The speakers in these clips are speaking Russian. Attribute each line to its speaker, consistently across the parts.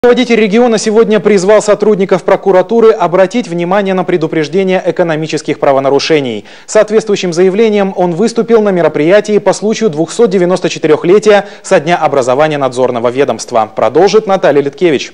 Speaker 1: Руководитель региона сегодня призвал сотрудников прокуратуры обратить внимание на предупреждение экономических правонарушений. Соответствующим заявлением он выступил на мероприятии по случаю 294-летия со дня образования надзорного ведомства. Продолжит Наталья Литкевич.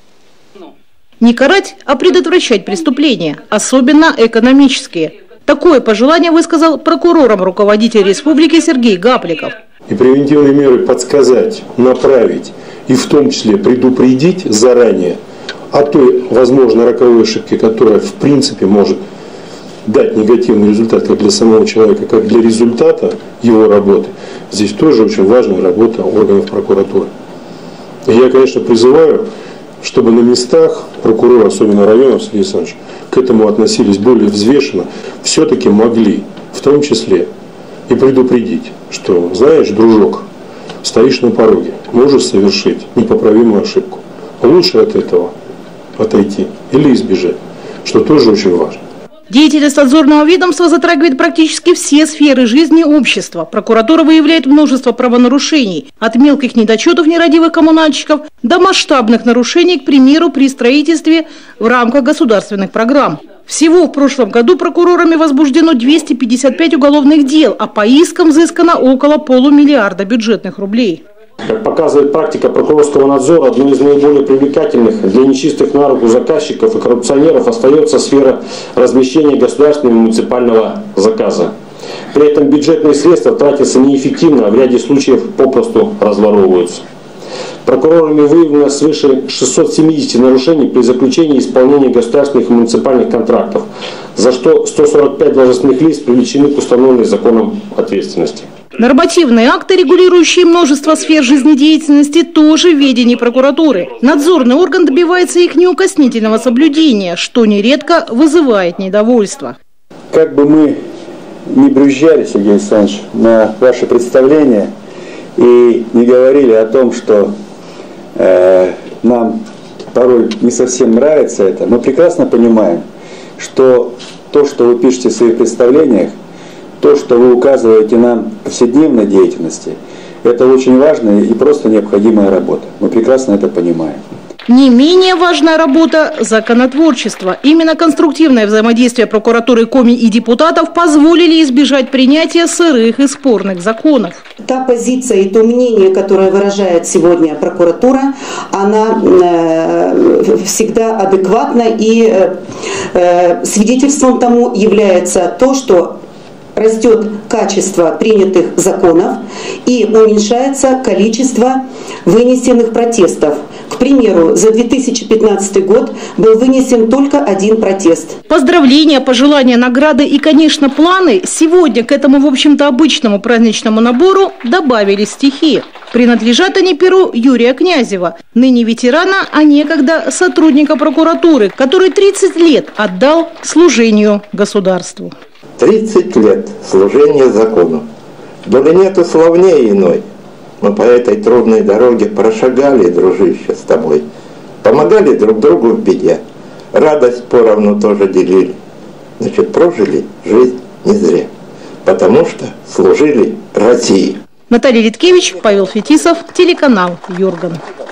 Speaker 2: Не карать, а предотвращать преступления, особенно экономические. Такое пожелание высказал прокурором руководитель республики Сергей Гапликов.
Speaker 3: И превентивные меры подсказать, направить и в том числе предупредить заранее о той, возможно, роковой ошибке, которая в принципе может дать негативный результат как для самого человека, как для результата его работы. Здесь тоже очень важная работа органов прокуратуры. И я, конечно, призываю, чтобы на местах прокуроры, особенно районов, Сергей Александрович, к этому относились более взвешенно, все-таки могли, в том числе, и предупредить, что, знаешь, дружок, стоишь на пороге, можешь совершить непоправимую ошибку. Лучше от этого отойти или избежать, что тоже очень важно.
Speaker 2: Деятельность надзорного ведомства затрагивает практически все сферы жизни общества. Прокуратура выявляет множество правонарушений. От мелких недочетов нерадивых коммунальщиков до масштабных нарушений, к примеру, при строительстве в рамках государственных программ. Всего в прошлом году прокурорами возбуждено 255 уголовных дел, а по искам взыскано около полумиллиарда бюджетных рублей.
Speaker 4: Как показывает практика прокурорского надзора, одной из наиболее привлекательных для нечистых на руку заказчиков и коррупционеров остается сфера размещения государственного и муниципального заказа. При этом бюджетные средства тратятся неэффективно, а в ряде случаев попросту разворовываются. Прокурорами выявлено свыше 670 нарушений при заключении и исполнении государственных и муниципальных контрактов, за что 145 должностных лиц привлечены к установленной законом ответственности.
Speaker 2: Нормативные акты, регулирующие множество сфер жизнедеятельности, тоже в ведении прокуратуры. Надзорный орган добивается их неукоснительного соблюдения, что нередко вызывает недовольство.
Speaker 5: Как бы мы ни брюзжали, Сергей Александрович, на ваше представление и не говорили о том, что нам порой не совсем нравится это, мы прекрасно понимаем, что то, что вы пишете в своих представлениях, то, что вы указываете нам в повседневной деятельности, это очень важная и просто необходимая работа. Мы прекрасно это понимаем.
Speaker 2: Не менее важная работа – законотворчество. Именно конструктивное взаимодействие прокуратуры, коми и депутатов позволили избежать принятия сырых и спорных законов.
Speaker 6: Та позиция и то мнение, которое выражает сегодня прокуратура, она всегда адекватна, и свидетельством тому является то, что растет качество принятых законов и уменьшается количество вынесенных протестов. К примеру, за 2015 год был вынесен только один протест.
Speaker 2: Поздравления, пожелания, награды и, конечно, планы сегодня к этому, в общем-то, обычному праздничному набору добавили стихи. Принадлежат они перу Юрия Князева, ныне ветерана, а некогда сотрудника прокуратуры, который 30 лет отдал служению государству.
Speaker 7: 30 лет служения закону. Доли нету славнее иной. Мы по этой трудной дороге прошагали, дружище, с тобой. Помогали друг другу в беде. Радость поровну тоже делили. Значит, прожили жизнь не зря. Потому что служили России.
Speaker 2: Наталья Литкевич, Павел Фетисов, телеканал Юрган.